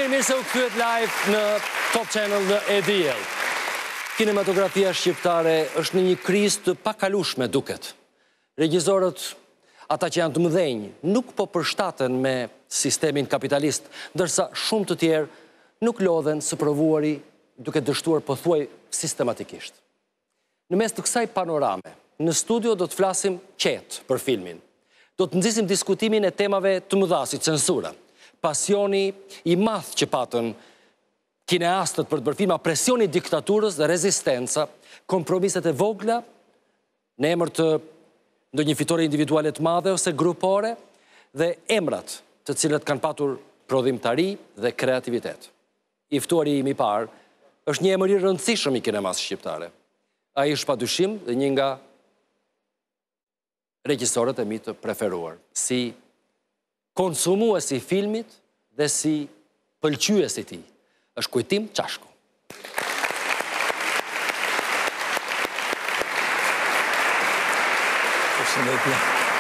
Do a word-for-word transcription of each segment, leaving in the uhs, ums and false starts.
mirë, mirë se u këthyet live në Top Channel në E Diell. Kinematografia shqiptare është në një krizë të pakalueshme duket. Regjisorët, ata që janë të mëdhenj, nuk po përshtaten me sistemin kapitalist, ndërsa shumë të tjerë nuk lodhen së provuari duke dështuar pothuaj sistematikisht. Në mes të kësaj panorame, në studio do të flasim qetë për filmin. Do të nxisim diskutimin e temave të mëdha si censura, pasioni i madh që patën kineastët për të bërë filma, presioni i diktaturës dhe rezistenca, kompromiset e vogla në emër të ndonjë fitore individuale të madhe ose grupore dhe emrat të cilët kanë patur prodhimtari dhe kreativitet. I ftuari im i parë është një emër i rëndësishëm i kinemas shqiptare. Ai është padyshim dhe një nga regjisorët e mi të preferuar, si konsumuesi i filmit dhe si pëlqyes i tij. Është Kujtim Çashku. Përshëndetje.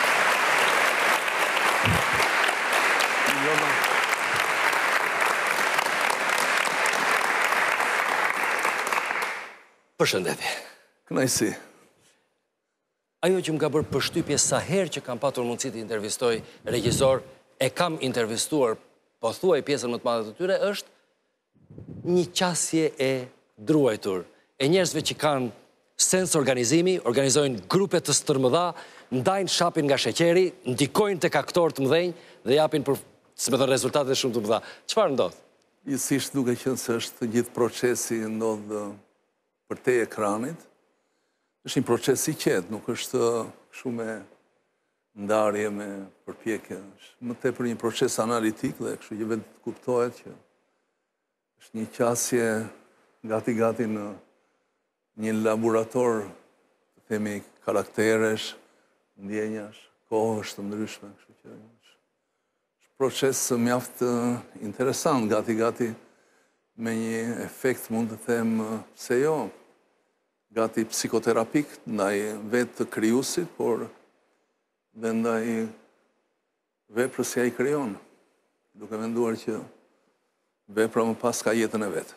Përshëndetje. Kënaqësi. Ajo që më ka bërë përshtypje sa herë që kam patur mundësi të intervistoj regjisor, e kam intervistuar pothuaj pjesën më të madhe të tyre, është një qasje e druajtur, e njerëzve që kanë sens organizimi, organizojnë grupe të stërmëdha, ndajnë shapin nga sheqeri, ndikojnë tek aktorë të mëdhenj dhe japin për, si me thënë, rezultate shumë të mëdha. Çfarë ndodh? Gjithsesi duke qenë se është gjithë procesi ndodh për te ekranit, është një proces i qetë, nuk është shumë me ndarje, me përpjekje. Është më tepër një proces analitik dhe kështu që vetë kuptohet që është një qasje gati-gati në një laborator, të themi karakteresh, ndjenjash, kohësh të ndryshme. Kështu që është proces mjaft interesant, gati-gati me një efekt mund të them pse jo, gati psikoterapik, ndaj vetë të krijuesit, por dhe ndaj veprës që ai krijon, duke menduar që vepra më pas ka jetën e vetë.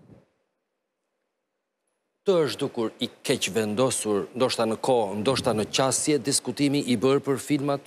Të është dukur i keq vendosur, ndoshta në kohë, ndoshta në qasje, diskutimi i bërë për filmat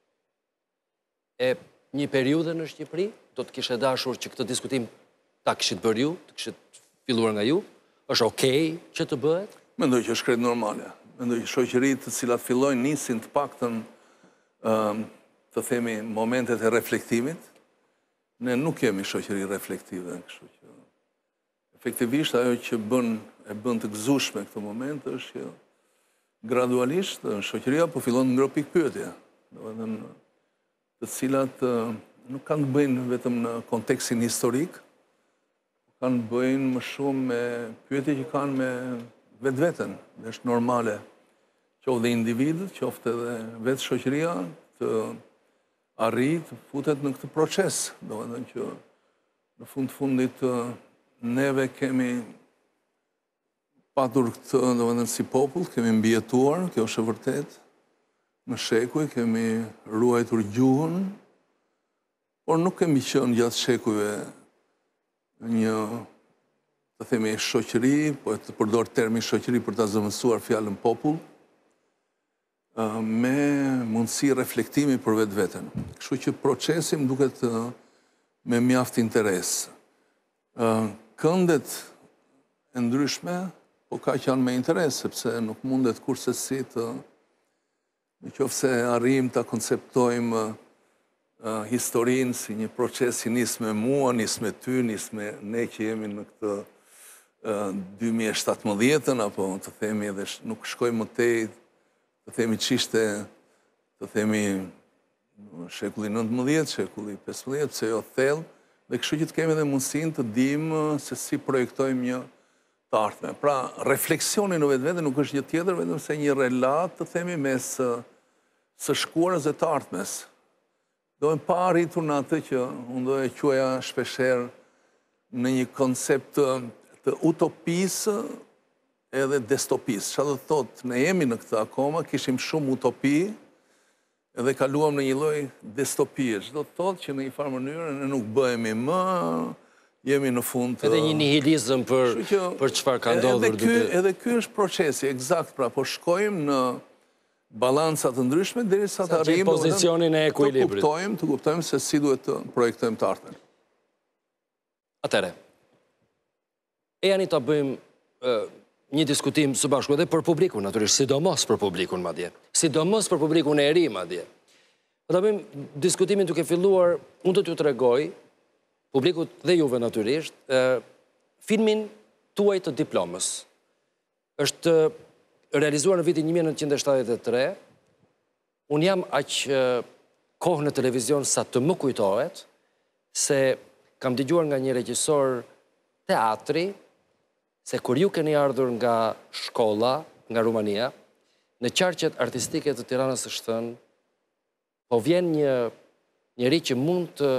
e një periudhe në Shqipëri? Do të kishe dashur që këtë diskutim ta kishit bërë ju, të kishit filluar nga ju? Është okej që të bëhet? Mendoj që është krejt normale. Mendoj që shoqëritë të cilat fillojnë nisin të paktën të themi momentet e reflektimit, ne nuk jemi shoqëri reflektive, kështu që efektivisht ajo që bën e bën të gëzueshme këtë moment është që gradualisht shoqëria po fillon të ngroh pikë pyetje, domethënë të cilat nuk kanë të bëjnë vetëm në kontekstin historik, kanë të bëjnë më shumë me pyetje që kanë me vetveten, dhe është normale qoftë dhe individët, qoftë edhe vetë shoqëria të arrijë të futet në këtë proces, domethënë që në fund fundit neve kemi patur këtë, domethënë si popull, kemi mbijetuar, kjo është e vërtet, në shekuj kemi ruajtur gjuhën, por nuk kemi qenë gjatë shekujve një, të themi, shoqëri, po e të përdor termi shoqëri për ta zëvendësuar fjalën popull, me mundësi reflektimi për vetë vetën. Kështu që procesi më duket me mjaft interes. Këndet e ndryshme, po ka që janë me interes, sepse nuk mundet kurse si të, në qoftë se arrijmë ta konceptojmë historinë si një proces i nis me mua, nis me ty, nis me ne që jemi në këtë dy mijë e shtatëmbëdhjetën, apo të themi edhe nuk shkojmë më tej, të themi çishte, të themi shekulli nëntëmbëdhjetë, shekulli pesëmbëdhjetë, pse jo thellë, dhe kështu që të kemi edhe mundësinë të dimë se si projektojmë një të ardhmen. Pra, refleksioni në vetvete nuk është gjë tjetër vetëm se një relat, të themi, mes së shkuarës dhe të ardhmes. Do e pa arritur në atë që unë do e quaja shpeshherë në një koncept të utopisë edhe destopisë. Çfarë do të thotë, ne jemi në këtë akoma, kishim shumë utopi, edhe kaluam në një lloj distopie. Do të thotë që në një farë mënyrë ne nuk bëhemi më jemi në fund të... Edhe një nihilizëm për çfarë ka ndodhur duke... Edhe ky është procesi, eksakt, pra, po shkojmë në balancat të ndryshme, derisa të arrijmë pozicionin e ekuilibrit. Të kuptojmë, të kuptojmë se si duhet të projektojmë të ardhmen. Atëre, e janë i të bëjmë një diskutim së bashku edhe për publikun, naturisht, sidomos për publikun, madje. Sidomos për publikun e ri, madje. Të bëjmë diskutimin duke filluar, unë do t'ju të regoj, publikut dhe juve naturisht, filmin tuaj të diplomës. Është realizuar në vitin një mijë nëntëqind e shtatëdhjetë e tre, unë jam aq kohë në televizion sa të më kujtohet, se kam dëgjuar nga një regjisor teatri, se kur ju keni ardhur nga shkolla, nga Rumania, në qarqet artistike të Tiranës së Shtënë, po vjen një njeri që mund të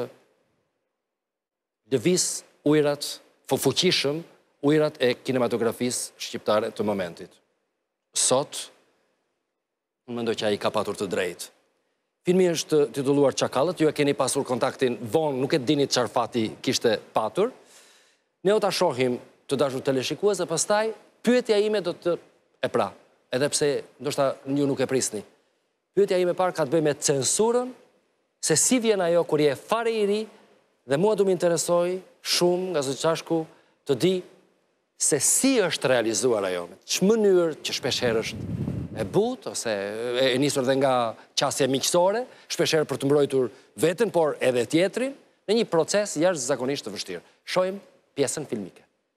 lëviz ujrat, fuqishëm, ujrat e kinematografisë shqiptare të momentit. Sot, unë mendoj që ai ka patur të drejtë. Filmi është titulluar Çakallët, ju e keni pasur kontaktin vonë, nuk e dini çfarë fati kishte patur. Ne o ta shohim të dashur teleshikues dhe pastaj pyetja ime do të e pra, edhe pse ndoshta ju nuk e prisni. Pyetja ime parë ka të bëjë me censurën, se si vjen ajo kur je fare i ri dhe mua du më interesoj shumë nga zë qashku të di se si është realizuar ajo, në që mënyrë që shpesher është e but, ose e nisur dhe nga qasje miqësore, shpesher për të mbrojtur vetën, por edhe tjetrin, në një proces jashtë zakonisht të vështirë. Shojmë pjesën filmike.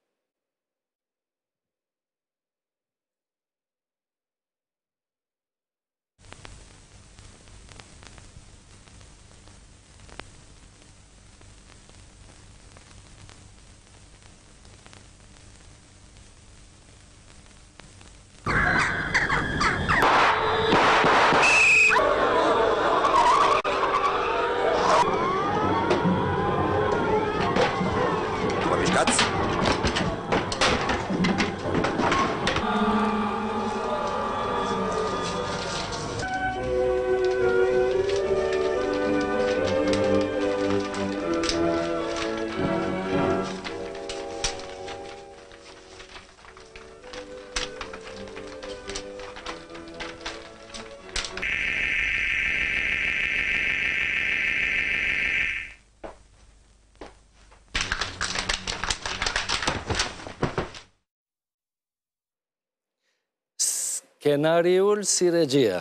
Skenariul si regjia.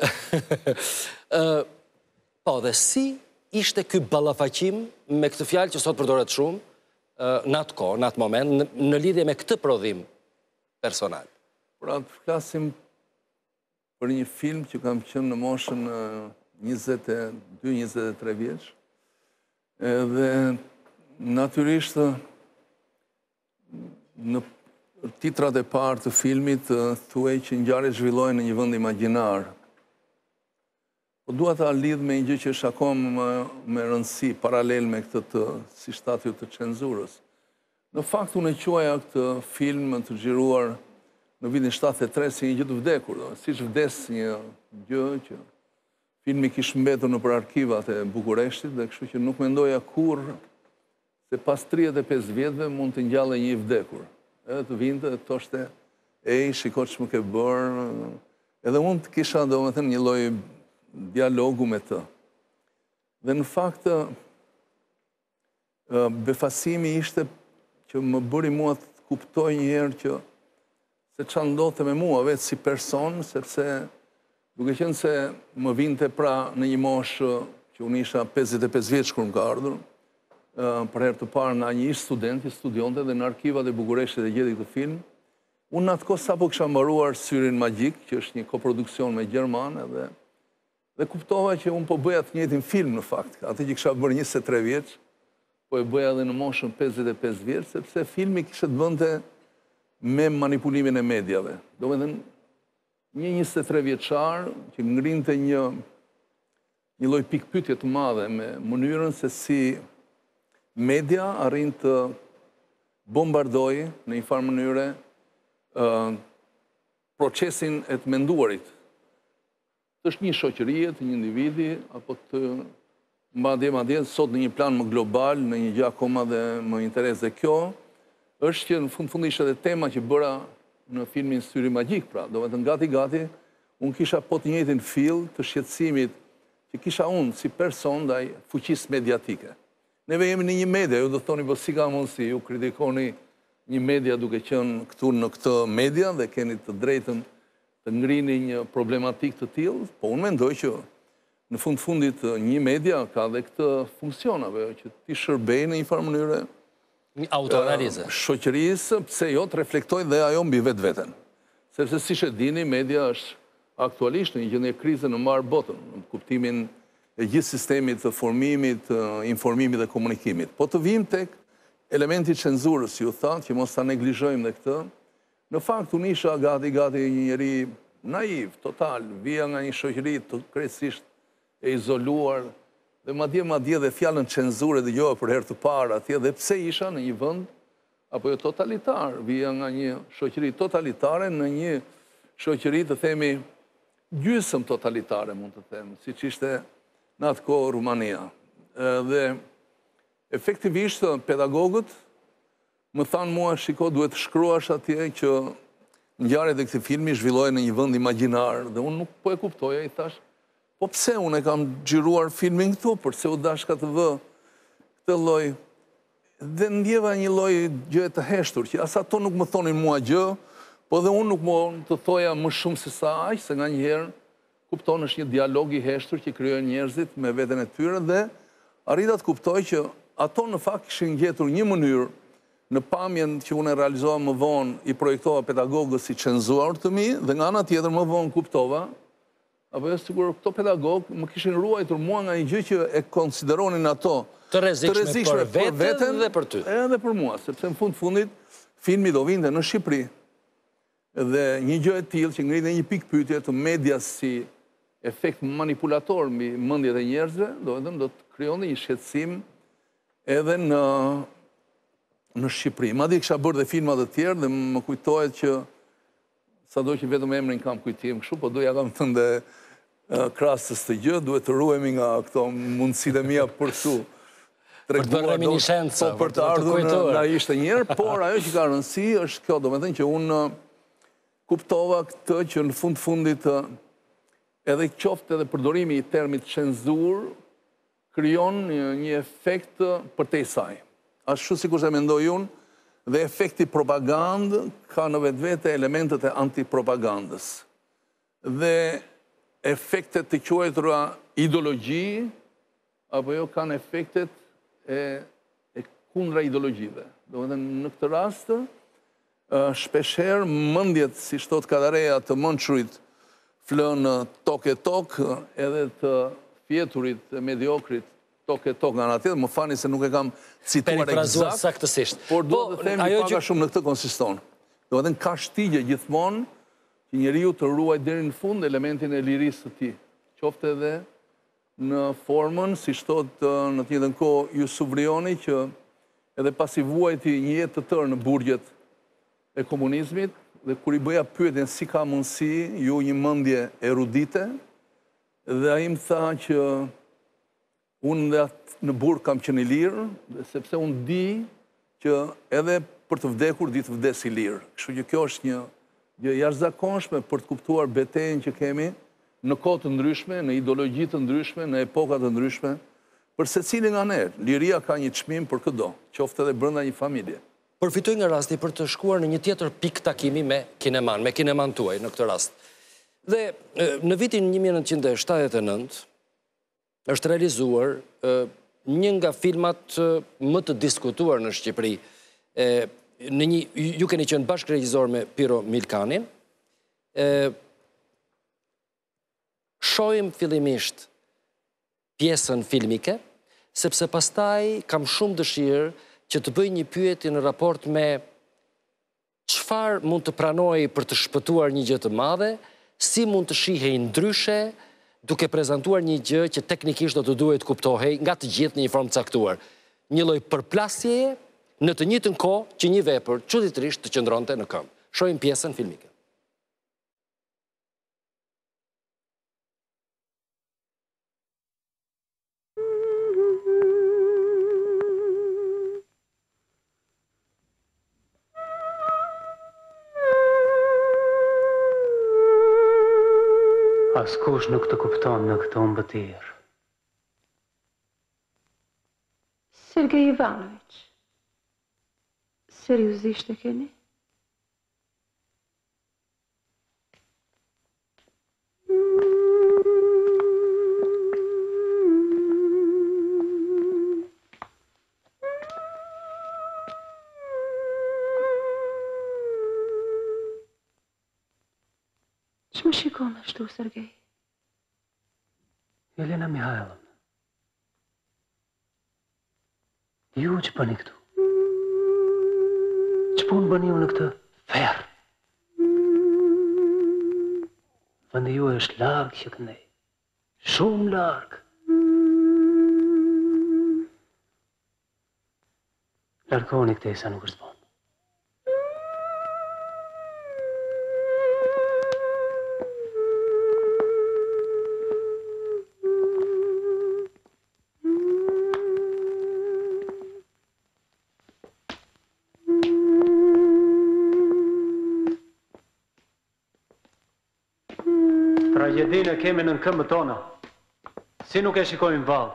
Po, dhe si ishte ky ballafaqim me këtë fjalë që sot përdoret shumë në atë kohë, në atë moment, në lidhje me këtë prodhim personal? Pra, të flasim për një film që kam qenë në moshën njëzet e dy njëzet e tre vjeç, dhe natyrisht në titrat e parë të filmit thuaj që ngjarjet zhvillohen në një vend imagjinar. Po dua ta lidh me një gjë që është akoma me rëndësi paralel me këtë të si shtatut të cenzurës. Në fakt unë e quaja këtë film të xhiruar në vitin shtatëdhjetë e tre si një gjë të vdekur, siç vdes një gjë që filmi kishte mbetur nëpër arkivat e Bukureshtit dhe kështu që nuk mendoja kurrë se pas tridhjetë e pesë vjetëve mund të ngjallej një i vdekur. Edhe të vinte dhe të thoshte, ej, shiko që më ke bërë, edhe unë të kisha do më thënë një lloj dialogu me të. Dhe në fakt, befasimi ishte që më bëri mua të kuptoj njëherë që se që ndodhte me mua vetë si person, sepse duke qenë se më vinte pra në një moshë që unë isha pesëdhjetë e pesë vjeç kur më ka ardhur, për herë të parë nga një ish studenti, studionte dhe në arkivat e Bukureshtit e gjeti këtë film. Unë në atë kohë sapo kisha mbaruar Syrin Magjik, që është një koproduksion me Gjermanë, dhe, dhe kuptova që unë po bëja të njëjtin film në fakt. Atë që kisha bërë njëzet e tre vjeç, po e bëja edhe në moshën pesëdhjetë e pesë vjeç, sepse filmi kishte të bënte me manipulimin e mediave. Do me dhe një njëzet e tre vjeçar që ngrinte një, një lloj pikpyetje të madhe me mënyrën se si media arrin të bombardoj në një farë mënyre procesin e të menduarit. Të është një shoqërie, të një individi, apo të madje madje sot në një plan më global, në një gjë akoma dhe më interes dhe kjo, është që në fund fundi ishte edhe tema që bëra në filmin Syri Magjik, pra, do vetëm gati-gati, unë kisha po të njëjtin fill të shqetësimit që kisha unë si person ndaj fuqisë mediatike. Neve jemi në një media, ju do thoni, po si ka mundësi, ju kritikoni një media duke qenë këtu në këtë media dhe keni të drejtën të ngrini një problematik të tillë, po unë mendoj që në fund fundit një media ka dhe këtë funksionave, që ti shërbej në një farë mënyre autoanalizë. Shoqërisë, pse jo të reflektoj dhe ajo mbi vetë veten. Sepse si që dini, media është aktualisht në një gjendje krize në marë botën, në kuptimin e gjithë sistemit të formimit, informimit dhe komunikimit. Po të vim tek elementi cenzurës, ju thatë, që mos ta neglizhojmë dhe këtë, në fakt unë isha gati-gati një njeri naiv, total, vija nga një shoqëri të krejtësisht e izoluar, dhe madje madje dhe fjalën cenzurë dhe dëgjova për herë të parë atje, dhe pse isha në një vend apo jo totalitar, vija nga një shoqëri totalitare në një shoqëri të themi gjysmë totalitare, mund të them, siç ishte në atë kohë Rumania. Dhe efektivisht pedagogët më thanë mua, shiko, duhet të shkruash atje që ngjarjet e këtij filmi zhvillohen në një vend imagjinar, dhe unë nuk po e kuptoja, i thash, po pse unë e kam xhiruar filmin këtu, përse u dashka të vë këtë lloj, dhe ndjeva një lloj gjë të heshtur, që as ato nuk më thonin mua gjë, po dhe unë nuk mund të thoja më shumë se sa aq, se nga njëherë kupton është një dialog i heshtur që krijojnë njerëzit me veten e tyre, dhe arrita të kuptoj që ato në fakt kishin gjetur një mënyrë në pamjen që unë e realizova më vonë, i projektova pedagogës si cenzuar të mi, dhe nga ana tjetër më vonë kuptova, apo jo sigur këto pedagogë më kishin ruajtur mua nga një gjë që e konsideronin ato të rrezikshme për veten dhe për ty. Edhe për mua, sepse në fund fundit filmi do vinte në Shqipëri. Dhe një gjë e tillë që ngritet një pikë pyetje të medias si efekt manipulator mbi mendjet e njerëzve, do të thënë do të krijonte një shqetësim edhe në në Shqipëri. Madje kisha bërë dhe filma të tjerë dhe më kujtohet që sado që vetëm emrin kam kujtim kështu, po doja kam thënë dhe krasës të gjë, duhet të ruhemi nga këto mundësitë e mia për këtu. Për të bërë reminiscenca, për të ardhur nga ishte njerë, por ajo që ka rëndësi është kjo, do me thënë që unë kuptova këtë që në fund fundit edhe qoftë edhe përdorimi i termit cenzur krijon një efekt përtej saj. Ashtu sikur se mendoj unë, dhe efekti propagandë ka në vetvete elementet e antipropagandës. Dhe efektet të quajtura ideologji apo jo kanë efektet e, e kundra ideologjive. Do të thënë në këtë rast shpeshherë mendjet, si thot Kadareja, të mençurit flënë tokë e tokë, edhe të fjeturit, të mediokrit tokë e tokë nga ana tjetër, më fani se nuk e kam cituar eksakt, saktësisht. Por do të themi pak a shumë në këtë konsiston. Do të thënë ka shtigje gjithmonë që njeriu të ruaj deri në fund elementin e lirisë së tij. Qoftë edhe në formën, si thot në të njëjtën kohë Jusuf Vrioni, që edhe pasi vuajti një jetë të tërë në burgjet e komunizmit, dhe kur i bëja pyetjen si ka mundësi ju një mendje erudite, dhe ai më tha që unë dhe në burg kam qenë i lirë, sepse unë di që edhe për të vdekur di të vdes i lirë. Kështu që kjo është një gjë jashtëzakonshme për të kuptuar betejën që kemi në kohë të ndryshme, në ideologji të ndryshme, në epoka të ndryshme, për secilin nga ne. Liria ka një çmim për çdo, qoftë edhe brenda një familje. Përfitoj nga rasti për të shkuar në një tjetër pikë takimi me kineman, me kineman tuaj në këtë rast. Dhe në vitin një mijë e nëntëqind e shtatëdhjetë e nëntë është realizuar një nga filmat më të diskutuar në Shqipëri. Në një, ju keni qenë bashkë regjisor me Piro Milkanin. Shohim fillimisht pjesën filmike, sepse pastaj kam shumë dëshirë që të bëj një pyetje në raport me çfarë mund të pranoj për të shpëtuar një gjë të madhe, si mund të shihej ndryshe, duke prezantuar një gjë që teknikisht do të duhet kuptohej nga të gjithë në një formë caktuar. Një lloj përplasjeje në të njëjtën kohë që një vepër çuditërisht të qëndronte në këmbë. Shohim pjesën filmike. Askush nuk të kupton në këtë mbëtir. Sergej Ivanović, seriozisht e keni? Që më shikon ashtu, Sergej? Jelena Mihajlovna, ju që bëni këtu? Që punë bëni ju në këtë ferë? Vëndi ju është largë që këndej, shumë largë. Larkoni këtej sa nuk është vonë. Tragedinë e kemi në këmbët tona, si nuk e shikojmë vallë.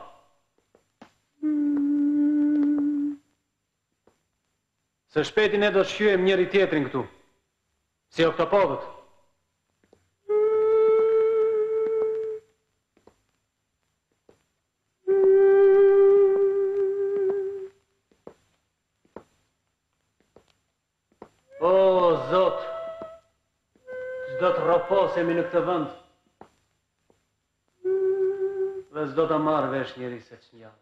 Së shpejti ne do të shqyem njëri tjetrin këtu, si oktopodët. O, Zot, çdo të roposemi në këtë vend, dhe s'do të marrë vesh njeri se që njallë.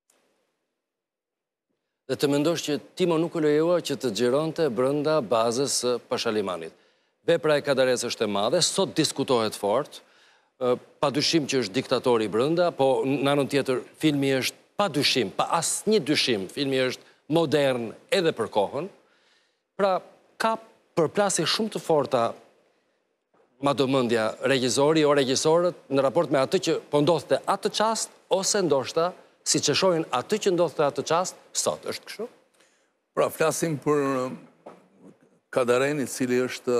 Dhe të mendosh që Timo nuk u lejua që të xhironte brenda bazës së Pashalimanit. Vepra e Kadares është e madhe, sot diskutohet fort, padyshim që është diktatori brenda, po në anën tjetër filmi është padyshim, pa asnjë dyshim, filmi është modern edhe për kohën. Pra ka përplasje shumë të forta madomendja regjizori o regjisorët në raport me atë që po ndodhte atë çast, ose ndoshta si që shohin atë që ndodhte atë çast sot, është kështu? Pra, flasim për Kadaren, i cili është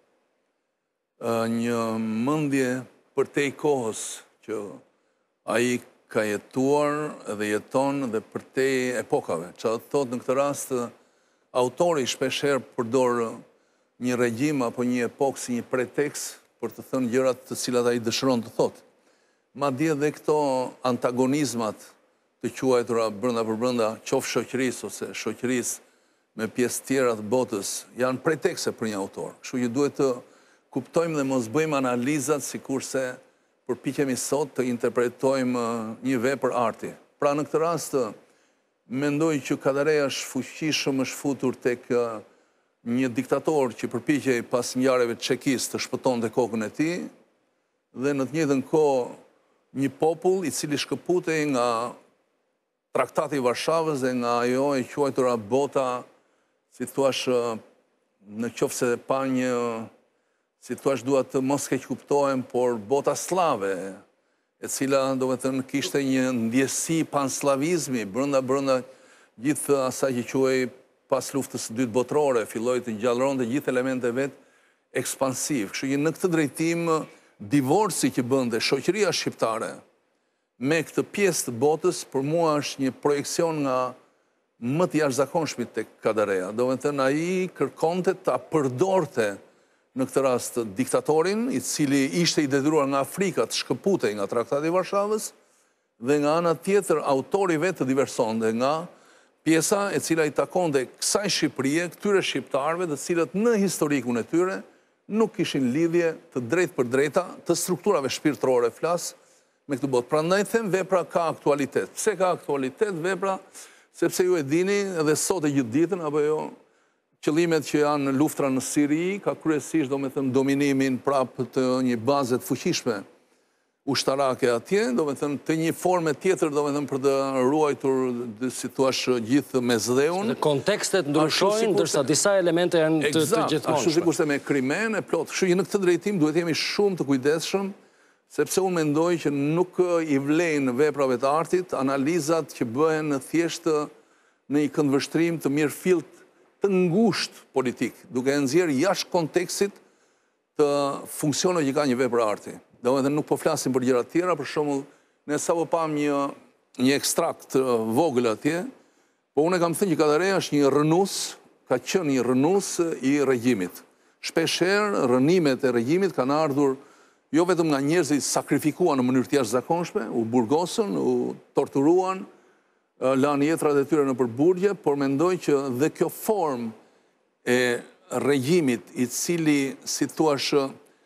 një mendje për te i kohës që ai ka jetuar dhe jeton dhe për te epokave. Që atë thot në këtë rast, autori shpesher përdor një regjim apo një epokë si një pretekst për të thënë gjërat të cilat ai dëshiron të thotë. Madje dhe këto antagonizmat të quajtura brenda për brenda, qoftë shoqërisë ose shoqërisë me pjesë tjera të botës, janë pretekste për një autor. Kështu që duhet të kuptojmë dhe mos bëjmë analizat sikurse përpiqemi sot të interpretojmë një vepër arti. Pra në këtë rast mendoj që Kadareja është fuqishëm, është futur tek një diktator që përpiqej pas ngjarjeve çekist të shpëtonte kokën e tij dhe në të njëjtën kohë një popull i cili shkëputej nga Traktati i Varshavës dhe nga ajo e quajtura bota, si thua, në qoftë se pa një, si thua, dua të mos keq kuptohem, por bota slave, e cila do të thënë kishte një ndjesi panslavizmi brenda brenda gjithë asaj që quhej pas luftës së dytë botërore, filloi të ngjallëronte gjithë elementet vet ekspansiv. Kështu që në këtë drejtim divorci që bënte shoqëria shqiptare me këtë pjesë të botës, për mua është një projekcion nga më të jashtëzakonshmit tek Kadareja. Do të thënë ai kërkonte ta përdorte në këtë rast diktatorin, i cili ishte i detyruar nga Afrika të shkëputej nga Traktati i Varshavës, dhe nga ana tjetër autori vetë të diversonte nga pjesa e cila i takonte kësaj Shqipërie, këtyre shqiptarëve, të cilët në historikun e tyre nuk kishin lidhje të drejtë për drejta të strukturave shpirtërore, flas me këtë botë. Prandaj them vepra ka aktualitet. Pse ka aktualitet vepra? Sepse ju e dini edhe sot e gjithë ditën apo jo, qëllimet që janë luftra në Siri ka kryesisht, do me thëmë, dominimin prapë të një baze të fuqishme ushtarake atje, do me thëmë, të një forme tjetër, do me thëmë, për të ruajtur, si thuash, gjithë me zdeun. Dhe kontekstet ndryshojnë, ndërsa disa elemente janë të gjithmonë. Ashtu sikurse me krimen e plot. Kështu që në këtë drejtim duhet jemi shumë të kujdesshëm, sepse unë mendoj që nuk i vlejnë veprave të artit, analizat që bëhen në thjeshtë në një këndvështrim të mirë fillt të ngusht politik, duke e nxjerrë jashtë kontekstit të funksioneve që ka një vepër arti. do edhe nuk po flasim për gjëra tjera, për shembull, ne sapo pam një një ekstrakt vogël atje, po unë kam thënë që Kadareja është një rënus, ka qenë një rënus i regjimit. Shpeshherë rënimet e regjimit kanë ardhur jo vetëm nga njerëzit sakrifikuan në mënyrë të jashtëzakonshme, u burgosën, u torturuan, lanë jetrat e tyre në përburgje, por mendoj që dhe kjo formë e regjimit i cili, si thuash,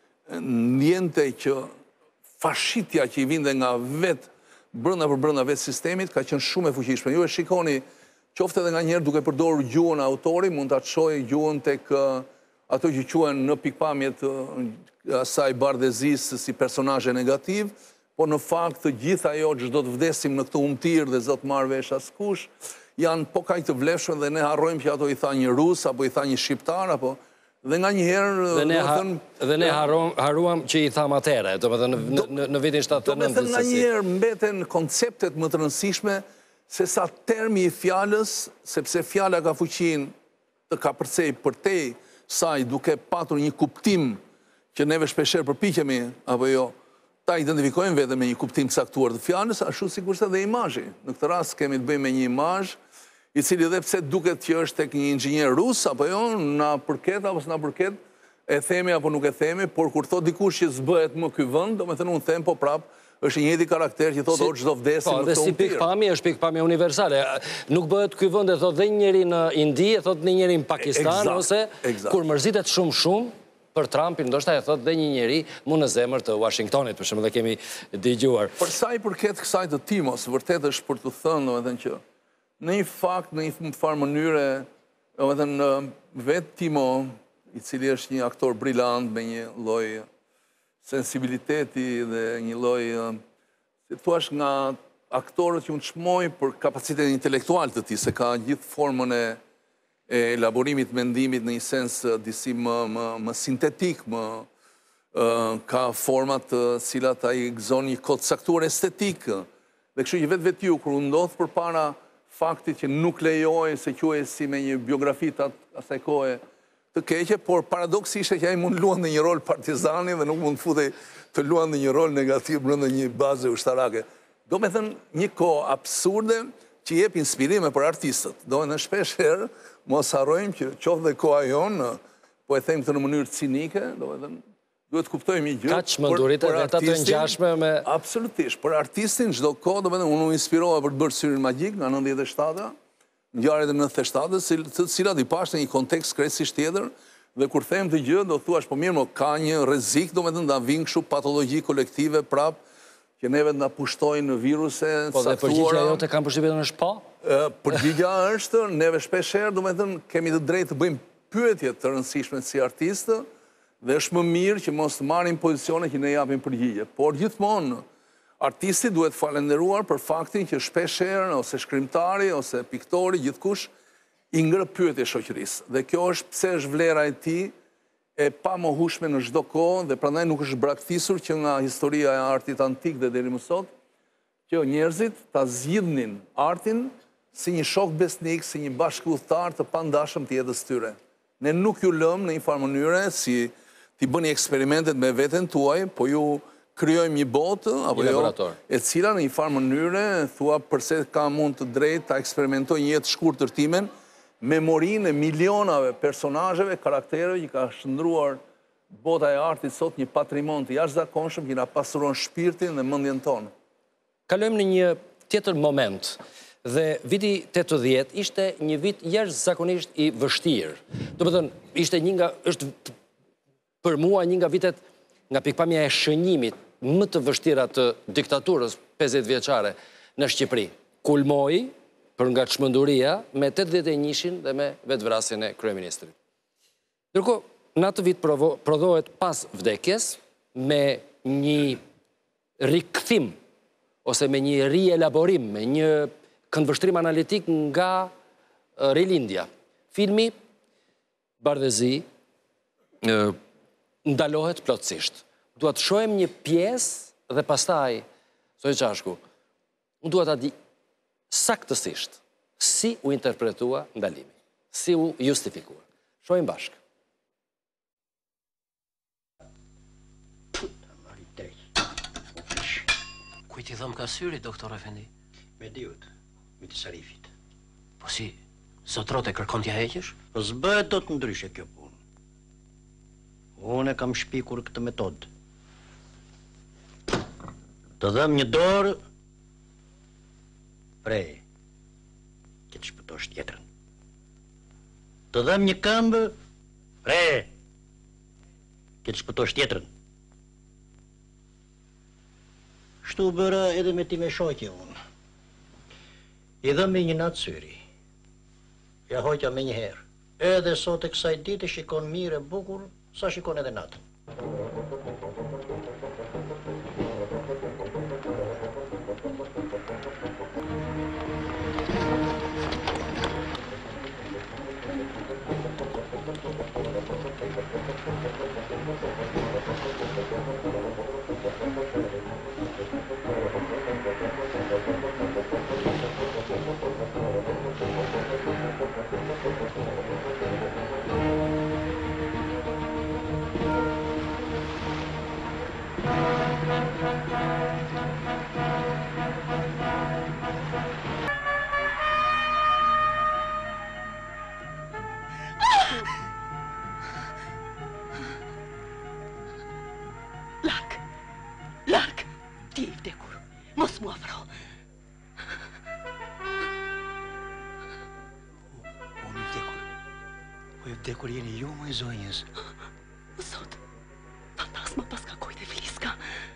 ndjente që fashitja që i vinte nga vetë brenda për brenda vetë sistemit ka qenë shumë e fuqishme. Ju e shikoni, qoftë edhe nga njerë duke përdorur gjuhën autori, mund ta çojë gjuhën tek ato që quhen në pikpamjet asaj bardhezisë si personazhe negativ, por në fakt të gjitha ajo çdo të vdesim në këtë humtir dhe zot marr vesh askush, janë po kaq të vlefshëm dhe ne harrojmë që ato i tha një rus apo i tha një shqiptar apo dhe nga njëherë dhe ne dhe ne haruam që i tham atëherë, domethënë në vitin shtatëdhjetë e nëntë. Domethënë nga njëherë mbeten konceptet më të rëndësishme se sa termi i fjalës, sepse fjala ka fuqinë të kapërcej përtej saj duke patur një kuptim që neve shpeshherë përpiqemi apo jo ta identifikojmë vetëm me një kuptim caktuar të fjalës, ashtu sikurse edhe imazhi. Në këtë rast kemi të bëjmë me një imazh i cili edhe pse duket që është tek një inxhinier rus apo jo, na përket apo s'na përket, e themi apo nuk e themi, por kur thot dikush që s'bëhet më ky vend, domethënë unë them po prap, është një njëjti karakter që thotë o çdo vdesim në këtë. Po, dhe si pikpamje është pikpamje universale. Nuk bëhet ky vend e thot dhe një njeri në Indi, e thot një njeri në Pakistan, ose kur mërzitet shumë shumë për Trumpin, ndoshta e thot dhe një njeri mu në zemër të Washingtonit, për shembull, dhe kemi dëgjuar. Për sa i përket kësaj të Timos, vërtet është për të thënë, domethënë që në një fakt, në një farë mënyre, domethënë vetë Timo, i cili është një aktor brillant me një lloj sensibiliteti dhe një lloj, si thua, nga aktorët që unë çmoj për kapacitetin intelektual të tij, se ka gjithë formën e e elaborimit mendimit në një sens disi më, më, më sintetik, më uh, ka format të cilat ai gëzon një kod caktuar estetik. Dhe kështu që vetë vetë ju, kur u ndodh përpara faktit që nuk lejoj se quhej si me një biografi të asaj kohe të keqe, por paradoksisht që ai mund luan në një rol partizani dhe nuk mund futej të luan në një rol negativ brenda një baze ushtarake. Do me thënë një kohë absurde që jep inspirime për artistët. Do me thënë shpesh herë, mos harrojmë që qoftë dhe koha jonë, po e them këtë në mënyrë cinike, do me thënë, duhet kuptojmë një gjë. Ka çmendurit e vetë të ngjashme me... Absolutisht, për artistin çdo kohë, do me thënë, unë u inspirova për të bërë Syrin Magjik nga nëntëdhjetë e shtatë, ngjarjet e nëntëdhjetë e shtatë, të cilat i pash në një kontekst krejtësisht tjetër, dhe kur them të gjë, do thuash, po mirë, mo ka një rrezik, do me thënë, da vinë kështu patologji kolektive prap, që neve nga pushtojnë viruse, po dhe përgjigja jote kam përshtypjen është po? Përgjigja është, neve shpeshherë, do me thënë, kemi të drejtë të bëjmë pyetje të rëndësishme si artistë, dhe është më mirë që mos të marrim pozicione që ne japim përgjigje. Por gjithmonë, artisti duhet falenderuar për faktin që shpeshherë, ose shkrimtari, ose piktori, gjithkush, i ngre pyetje shoqërisë. Dhe kjo është pse është vlera e tij e pa mohueshme në çdo kohë dhe prandaj nuk është braktisur që nga historia e artit antik dhe deri më sot që njerëzit ta zgjidhnin artin si një shok besnik, si një bashkëudhëtar të pandashëm të jetës tyre. Ne nuk ju lëm në një farë mënyre si ti bëni eksperimentet me veten tuaj, po ju krijojmë një botë apo jo, e cila në një farë mënyre thua përse ka mund të drejtë ta eksperimentoj një jetë shkurtër timen, memorinë e milionave personazheve, karaktereve që ka shndruar bota e artit sot një patrimon të jashtëzakonshëm që na pasuron shpirtin dhe mendjen tonë. Kalojmë në një tjetër moment. Dhe viti tetëdhjetë ishte një vit jashtëzakonisht i vështirë. Do të thënë, ishte një nga është për mua një nga vitet nga pikpamja e shënjimit më të vështira të diktaturës pesëdhjetë vjeçare në Shqipëri. Kulmoi për nga çmenduria me tetëdhjetë e njëshin dhe me vetvrasjen e kryeministrit. Ndërkohë, në atë vit prodhohet pas vdekjes me një rikthim ose me një rielaborim, me një këndvështrim analitik nga rilindja. Filmi Bardhezi ndalohet plotësisht. Dua të shohim një pjesë dhe pastaj, Soj Qashku, unë dua ta di saktësisht si u interpretua ndalimi, si u justifikua. Shohim bashkë. Puta, mari drejt. t'i dhëm ka syri, doktor Efendi? Me diut, me të Sarifit. Po si, zotrote kërkon t'ja heqësh? Po s'bëhet do të ndryshe kjo punë. Unë e kam shpikur këtë metodë. Të dhëm një dorë, prej, që të shpëtosh tjetrën. Të dhëm një këmbë, prej, që të shpëtosh tjetrën. Shtu bëra edhe me ti me shoqe unë. I dhëm me një natë syri. Ja hoqja me një herë. Edhe sot e kësaj dite shikon mirë e bukur, sa shikon edhe natën. Larg, larg, ti i vdekur, mos mu afro. Unë i vdekur. Po i vdekur jeni ju, më i zonjës. Zot, fantasma paska kujt e fliska.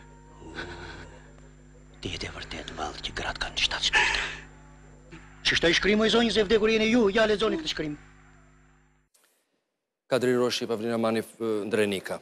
Ti e vërtet vallë që gratë kanë shtatë shpirtra. Që shta i shkrim, më i zonjës, e vdekur jeni ju, ja lexoni këtë shkrim. Kadri Roshi, Pavlina Mani, Ndrenika.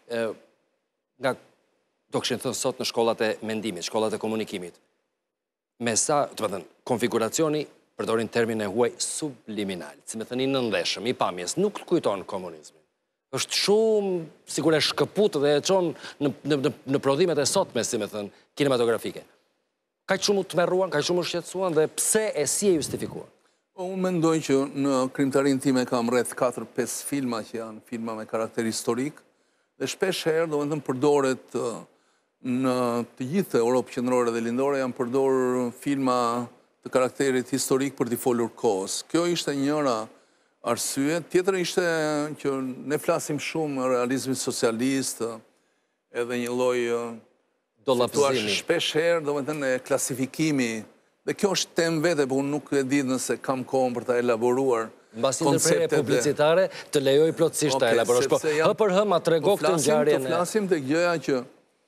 Nga do këshin thënë sot në shkollat e mendimit, shkollat e komunikimit. Me sa, të më thënë, konfiguracioni, përdorin termin e huaj subliminal, si me thënë i nëndeshëm, i pamjes, nuk të kujton komunizmin. Është shumë, sigur e shkëput dhe e qonë në prodhimet e sotme, si me thënë, kinematografike. Ka që shumë të merruan, ka që shumë shqetsuan dhe pse e si e justifikuan? Unë mendoj që në krimtarin time kam rreth katër pesë filma që janë filma me karakter historik dhe shpesh herë do të përdoret në të gjithë Europë qendrore dhe lindore janë përdorur filma të karakterit historik për t'i folur kohës. Kjo ishte njëra arsye, tjetër ishte që ne flasim shumë realizmin socialist edhe një lloj dollapëzimi. Shpesh herë do të thënë klasifikimi. Dhe kjo është temë vete, por unë nuk e di nëse kam kohën për ta elaboruar. Mbas ndërprerje publicitare të lejoj plotësisht ta elaborosh. Po hë për hë ma trego këtë ngjarjen. Të flasim tek gjëja që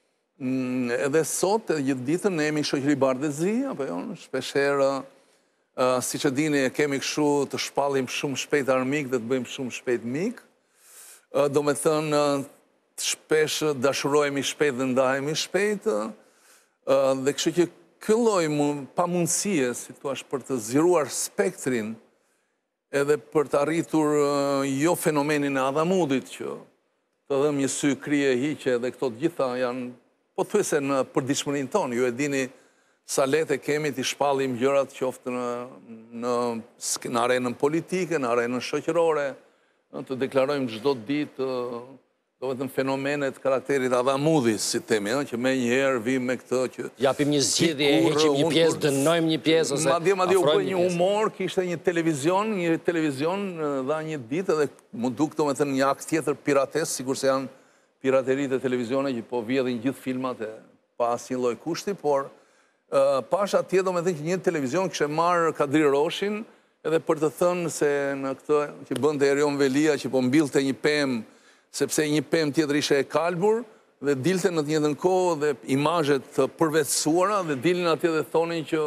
edhe sot, edhe gjithë ditën ne jemi shoqëri bardhëzi, apo jo, shpesh herë siç e dini e kemi kështu të shpallim shumë shpejt armik dhe të bëjmë shumë shpejt mik. Do me thënë shpesh dashurohemi shpejt dhe ndahemi shpejt. Dhe kështu që ky lloj pa mundësie, si thua, për të zgjeruar spektrin edhe për të arritur jo fenomenin e Adhamudit që të dhëm një sy krije hiqe dhe këto të gjitha janë po thuajse në përditshmërinë tonë. Ju e dini sa lehtë kemi të shpallim gjërat qoftë në në në arenën politike, në arenën shoqërore, të deklarojmë çdo ditë do vetëm fenomenet karakterit Adhamudit, si temi, që me njëherë vim me këtë që... Japim një zgjidhje, heqim një pjesë, dënojmë një pjesë, ose madje madje u bëj një humor, kishte një televizion, një televizion dha një ditë dhe më duk të me thënë një akt tjetër pirates, sikur se janë piraterit e televizione që po vjedhin gjithë filmat e pa asnjë lloj kushti, por pasha atje do me thënë që një televizion kishte marrë Kadri Roshin edhe për të thënë se në këtë që bënte Erion Velia që po mbillte një pemë sepse një pemë tjetër ishe e kalbur dhe dilte në të njëjtën kohë dhe imazhet të përvetësuara dhe dilnin atje dhe thonin që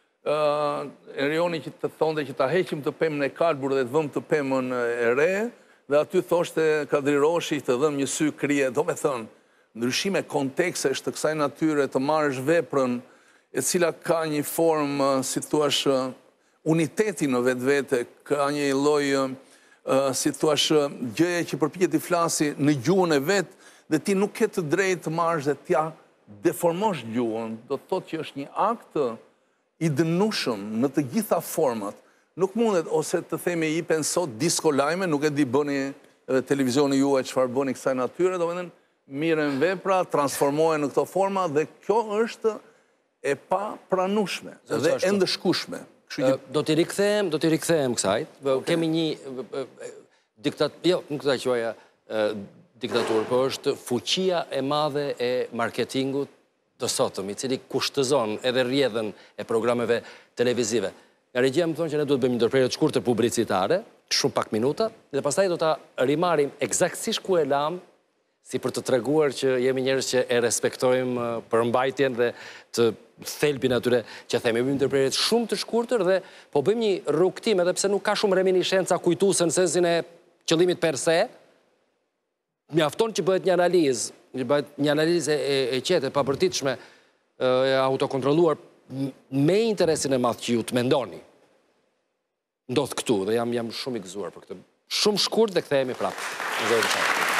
Erioni që të thonte që ta heqim të pemën e kalbur dhe të vëmë të pemën e re dhe aty thoshte Kadri Roshi të dhëm një sy krije, do me thënë, ndryshime kontekstesh të kësaj natyre të marrësh veprën e cila ka një formë, si thuash, uniteti në vetvete, ka një lloj si thuash, gjëje që përpiqet të flasi në gjuhën e vet dhe ti nuk ke të drejtë të marrësh dhe t'ja deformosh gjuhën, do të thotë që është një akt i dënueshëm në të gjitha format. Nuk mundet ose të themi i pen sot disko lajme, nuk e di bëni edhe televizioni juaj çfarë bëni kësaj natyre, domethënë mirën vepra, transformohen në këto forma dhe kjo është e pa pranueshme dhe e ndëshkueshme. Do t'i rikthehem, do t'i rikthehem kësajt. Kemi një diktaturë, jo, nuk ta quaja diktaturë, po është fuqia e madhe e marketingut të sotëm, i cili kushtëzon edhe rrjedhën e programeve televizive. Nga regjia më thonë që ne duhet bëjmë një ndërprerje të shkurtër publicitare, shumë pak minuta, dhe pastaj do ta rimarim eksaktësisht ku e lam, si për të treguar që jemi njerëz që e respektojmë përmbajtjen dhe të thelbin atyre që themi. Bëjmë ndërprerje shumë të shkurtër dhe po bëjmë një rrugtim, edhe pse nuk ka shumë reminiscenca kujtuese në sensin e qëllimit per se, mjafton që bëhet një analizë, bëhet një analizë e qetë, e papërtitshme, e autokontrolluar me interesin e madh që ju të mendoni. Ndodh këtu dhe jam jam shumë i gëzuar për këtë. Shumë shkurt dhe kthehemi prapë.